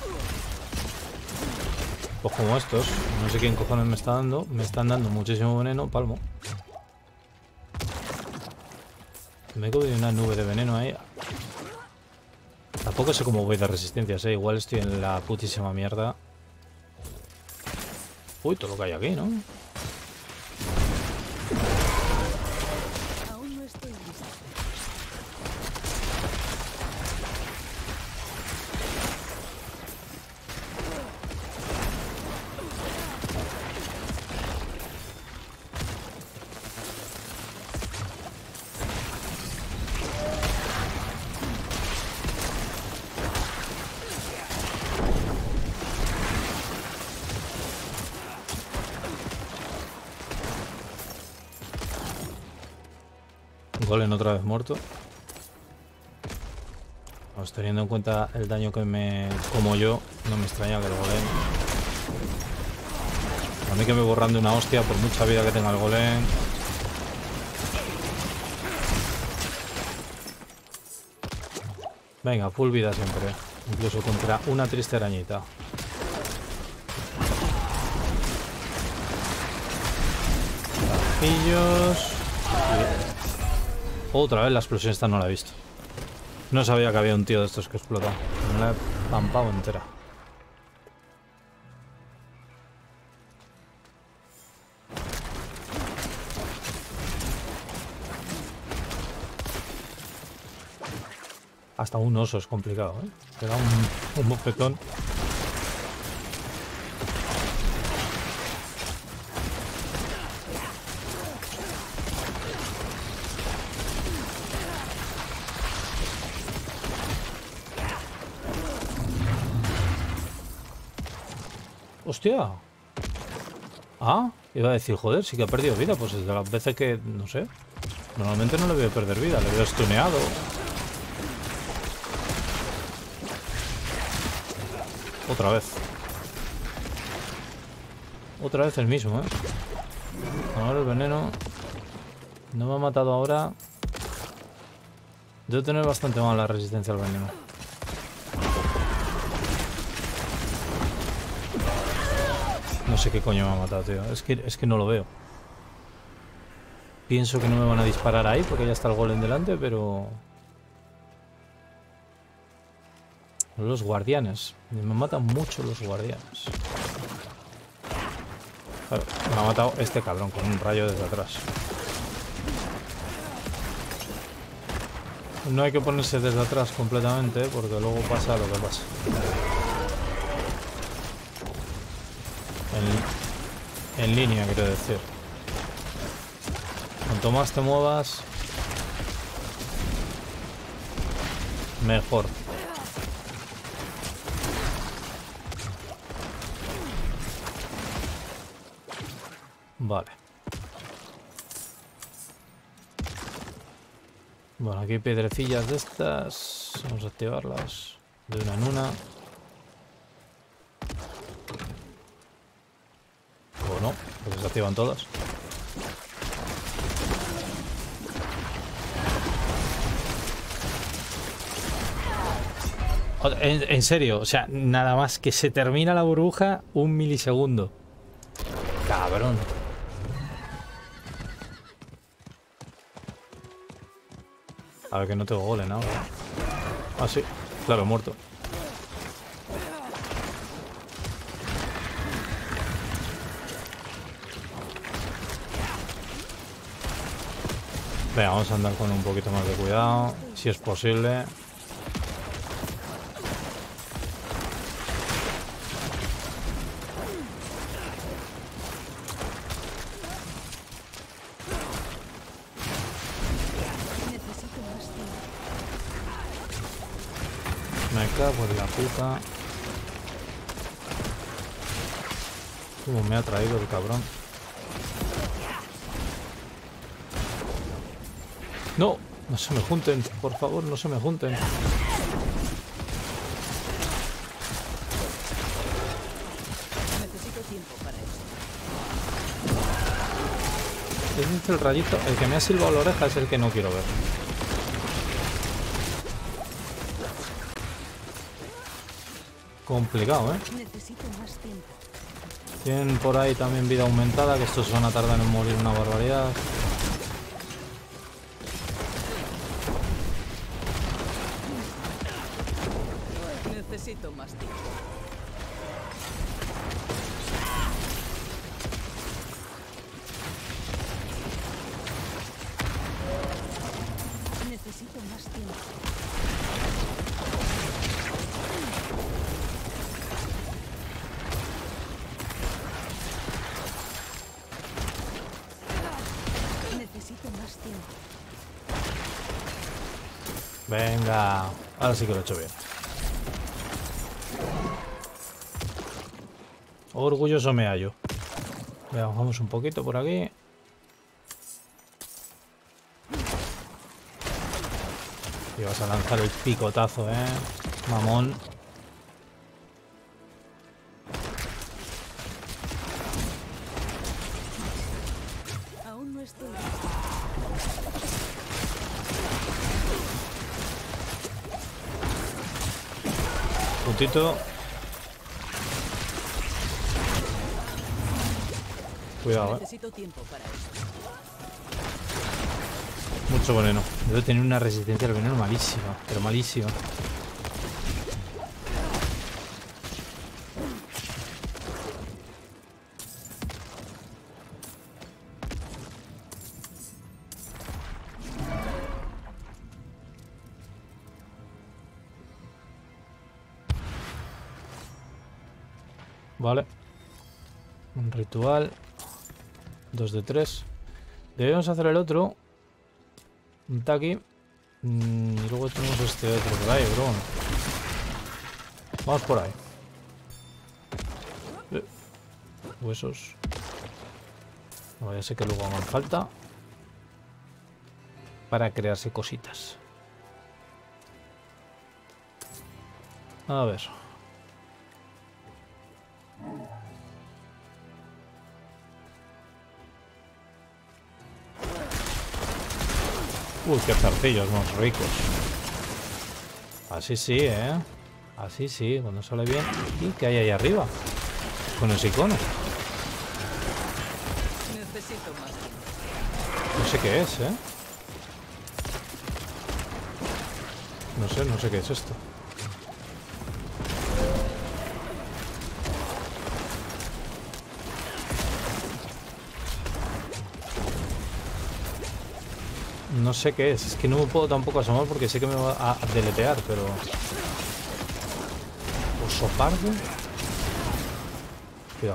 Pues como estos. No sé quién cojones me está dando. Me están dando muchísimo veneno. Palmo. Me he cogido una nube de veneno ahí. Tampoco sé cómo voy de resistencias, ¿eh? Igual estoy en la putísima mierda. Uy, todo lo que hay aquí, ¿no? Aún no estoy lista. Golem otra vez muerto. Pues teniendo en cuenta el daño que me como yo, no me extraña que el golem... A mí que me borran de una hostia por mucha vida que tenga el golem. Venga, full vida siempre. Incluso contra una triste arañita. Pillos. Otra vez la explosión esta no la he visto. No sabía que había un tío de estos que explota. Me la he pampado entera. Hasta un oso es complicado, ¿eh? Te da un bofetón. ¡Hostia! Ah, iba a decir, joder, sí que ha perdido vida. Pues desde las veces que, no sé. Normalmente no le veo perder vida, le veo stuneado. Otra vez. Otra vez el mismo, ¿eh? Ahora el veneno. No me ha matado ahora. Debo tener bastante mala resistencia al veneno. No sé qué coño me ha matado, tío. Es que no lo veo. Pienso que no me van a disparar ahí porque ya está el golem delante, pero... Los guardianes. Me matan mucho los guardianes. Claro, me ha matado este cabrón con un rayo desde atrás. No hay que ponerse desde atrás completamente, porque luego pasa lo que pasa. En línea, quiero decir. Cuanto más te muevas, mejor. Vale. Bueno, aquí hay piedrecillas de estas. Vamos a activarlas de una en una. O no, porque se activan todas. En serio, o sea, nada más que se termina la burbuja, 1 milisegundo. Cabrón. A ver, que no tengo golem ahora. Ah, sí. Claro, muerto. Venga, vamos a andar con un poquito más de cuidado, si es posible. Me cago en la puta. Cómo me ha traído el cabrón. No, no se me junten, por favor, no se me junten. Necesito tiempo para eso. Es el rayito, el que me ha silbado la oreja es el que no quiero ver. Complicado, ¿eh? Necesito más tiempo. Tienen por ahí también vida aumentada, que estos van a tardar en morir una barbaridad. Necesito más tiempo. Necesito más tiempo. Necesito más tiempo. Venga, ahora sí que lo he hecho bien. Orgulloso me hallo. Venga, bajamos un poquito por aquí. Y vas a lanzar el picotazo, mamón. Aún no estoy. Puntito. Cuidado, Necesito tiempo para eso. Mucho veneno. Debe tener una resistencia al veneno malísima, pero malísima. Vale. Un ritual. 2 de 3. Debemos hacer el otro. Un taqui. Y luego tenemos este otro por ahí, bro. Vamos por ahí. Huesos. No, ya sé que luego hagan falta. Para crearse cositas. A ver. Uy, qué zarcillos más ricos. Así sí, Así sí, cuando sale bien. ¿Y qué hay ahí arriba? Con ese icono. Necesito más tiempo. No sé qué es, No sé qué es esto. No sé qué es que no me puedo tampoco asomar porque sé que me va a deletear, pero... Oso pardo. Cuidado.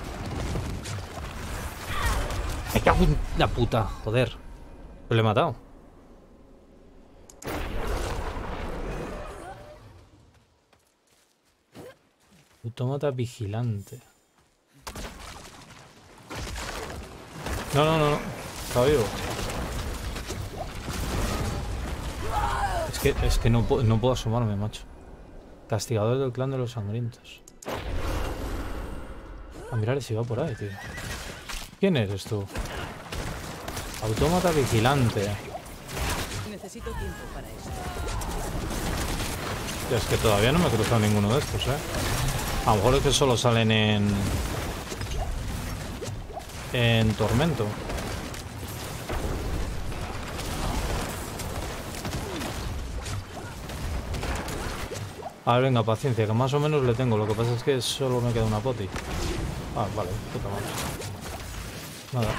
Me cago en la puta, joder. Pero le he matado. Autómata vigilante. No, no, no, no. Está vivo. Es que no puedo asomarme, macho. Castigador del clan de los sangrientos. A mirar si va por ahí, tío. ¿Quién eres tú? Autómata vigilante. Necesito tiempo para esto. Es que todavía no me he cruzado ninguno de estos, ¿eh? A lo mejor es que solo salen en Tormento. A ver, venga, paciencia, que más o menos le tengo. Lo que pasa es que solo me queda una poti. Ah, vale, puta madre. Nada.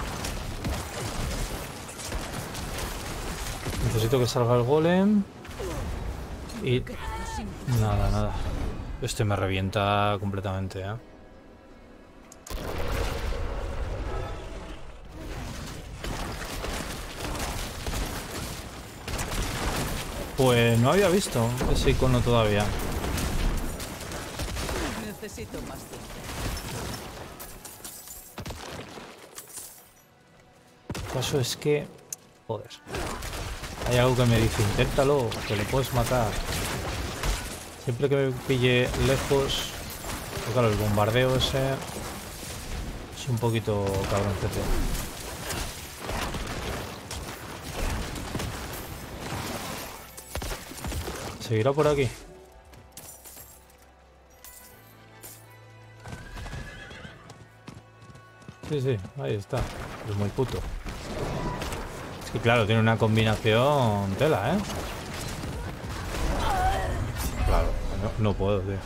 Necesito que salga el golem. Y... Nada, nada. Este me revienta completamente, ¿eh? Pues no había visto ese icono todavía. Necesito más tiempo. El caso es que... Joder. Hay algo que me dice, inténtalo, que le puedes matar. Siempre que me pille lejos... Pues claro, el bombardeo ese... Es un poquito cabroncete. ¿Seguirá por aquí? Sí, sí, ahí está. Es muy puto. Es que claro, tiene una combinación tela, ¿eh? Claro, no puedo, tío.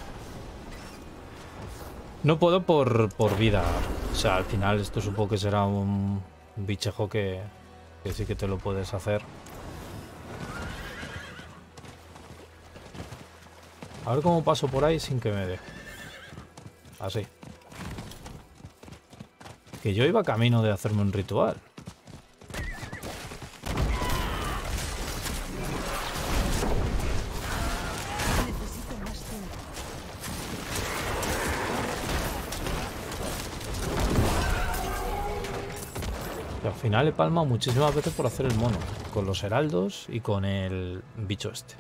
No puedo por vida. O sea, al final esto supongo que será un bichejo que sí que te lo puedes hacer. A ver cómo paso por ahí sin que me dé. Así. Que yo iba camino de hacerme un ritual. Necesito más tiempo. Y al final he palmado muchísimas veces por hacer el mono. Con los heraldos y con el bicho este.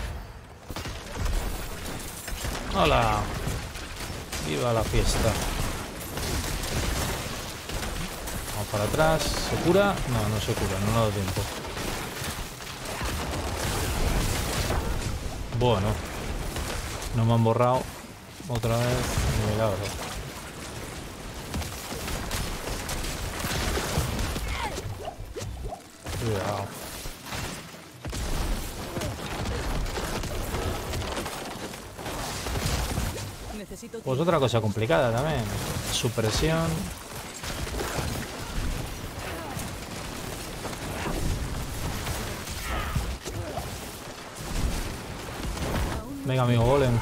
¡Hola! ¡Viva la fiesta! Vamos para atrás. ¿Se cura? No, no se cura, no me ha dado tiempo. Bueno. No me han borrado. Otra vez. Milagro. Cuidado. Necesito Pues tiempo. otra cosa complicada también. Supresión. Venga, amigo golem.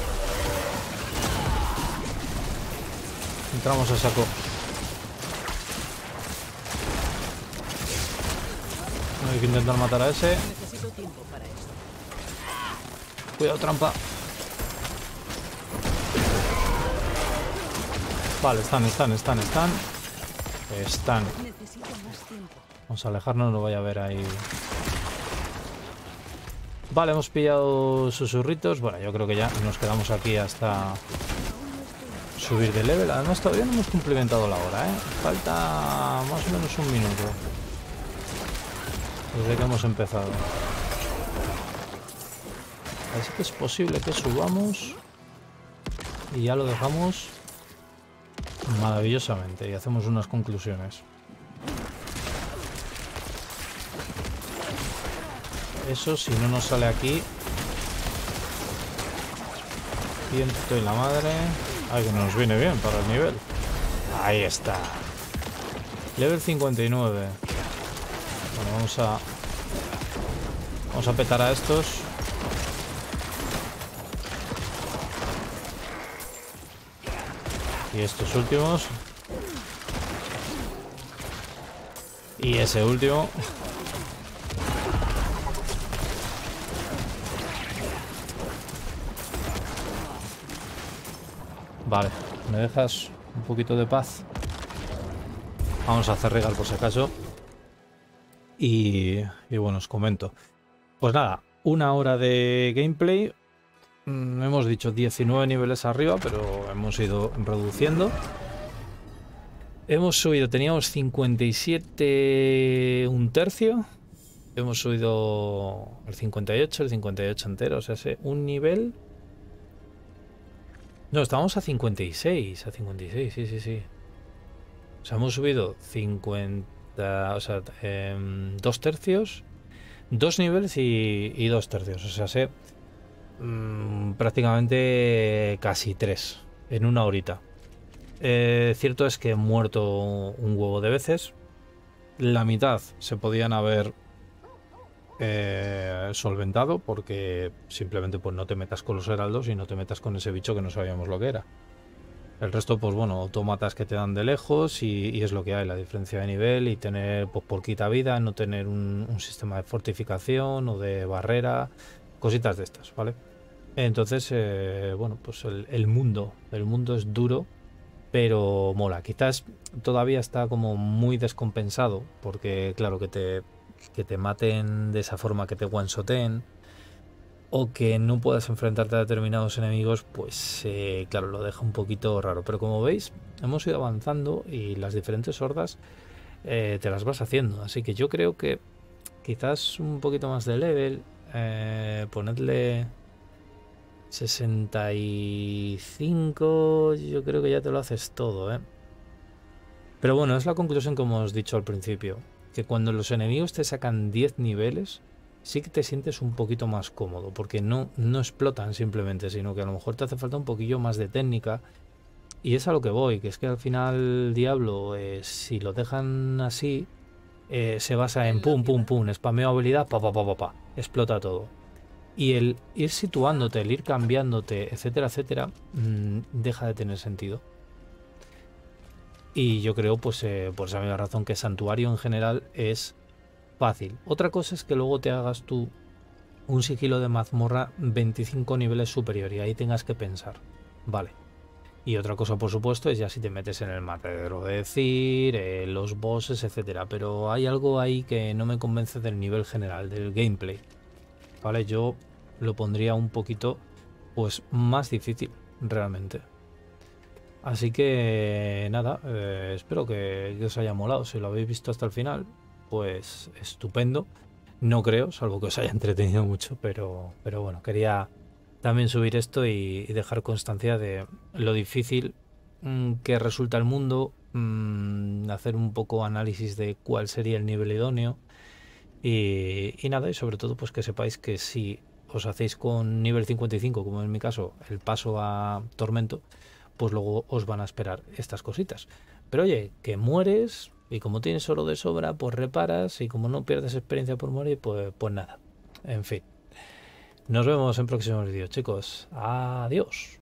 Entramos a saco. Hay que intentar matar a ese. Necesito tiempo para esto. Cuidado, trampa. Vale, están. Necesito más tiempo. Vamos a alejarnos, no vaya a ver ahí. Vale, hemos pillado susurritos. Bueno, yo creo que ya nos quedamos aquí hasta subir de level. Además, todavía no hemos cumplimentado la hora, ¿eh? Falta más o menos un minuto desde que hemos empezado. Así que es posible que subamos y ya lo dejamos maravillosamente y hacemos unas conclusiones. Eso, si no nos sale aquí. Ciento y la madre. Ay, que nos viene bien para el nivel. Ahí está. Level 59. Bueno, vamos a Vamos a petar a estos. Y estos últimos. Y ese último. Vale, ¿me dejas un poquito de paz? Vamos a hacer regal por si acaso. Y bueno, os comento. Pues nada, 1 hora de gameplay. Hemos dicho 19 niveles arriba, pero hemos ido reduciendo. Hemos subido, teníamos 57 un tercio. Hemos subido el 58 entero, o sea, un nivel. No, estábamos a 56, sí. O sea, hemos subido 50, o sea, 2 tercios, 2 niveles y 2 tercios, o sea, prácticamente casi 3 en 1 horita. Cierto es que he muerto un huevo de veces. La mitad se podían haber solventado porque simplemente pues no te metas con los heraldos y no te metas con ese bicho que no sabíamos lo que era. El resto, pues bueno, autómatas que te dan de lejos y es lo que hay, la diferencia de nivel y tener pues por quita vida, no tener un sistema de fortificación o de barrera, cositas de estas, ¿vale? Entonces, bueno, pues el mundo es duro, pero mola. Quizás todavía está como muy descompensado, porque claro, que te maten de esa forma, que te one-shoten, o que no puedas enfrentarte a determinados enemigos, pues claro, lo deja un poquito raro. Pero como veis, hemos ido avanzando y las diferentes hordas te las vas haciendo. Así que yo creo que quizás un poquito más de level, ponedle 65, yo creo que ya te lo haces todo, ¿eh? Pero bueno, es la conclusión que hemos dicho al principio, que cuando los enemigos te sacan 10 niveles, sí que te sientes un poquito más cómodo, porque no explotan simplemente, sino que a lo mejor te hace falta un poquillo más de técnica. Y es a lo que voy, que es que al final Diablo, si lo dejan así, se basa en pum, pum, pum, spameo habilidad, pa, explota todo. Y el ir situándote, el ir cambiándote, etcétera, etcétera, deja de tener sentido. Y yo creo, pues por esa misma razón, que Santuario en general es fácil. Otra cosa es que luego te hagas tú un sigilo de mazmorra 25 niveles superior y ahí tengas que pensar. Vale. Y otra cosa, por supuesto, es ya si te metes en el matadero de decir, los bosses, etcétera. Pero hay algo ahí que no me convence del nivel general, del gameplay. Vale, yo lo pondría un poquito pues más difícil realmente. Así que nada, espero que os haya molado. Si lo habéis visto hasta el final, pues estupendo. No creo, salvo que os haya entretenido mucho, pero bueno, quería también subir esto y dejar constancia de lo difícil que resulta el mundo, hacer un poco análisis de cuál sería el nivel idóneo. Y nada, y sobre todo pues que sepáis que si os hacéis con nivel 55, como en mi caso, el paso a Tormento, pues luego os van a esperar estas cositas. Pero oye, que mueres y como tienes oro de sobra, pues reparas, y como no pierdes experiencia por morir, pues nada. En fin. Nos vemos en próximos vídeos, chicos. Adiós.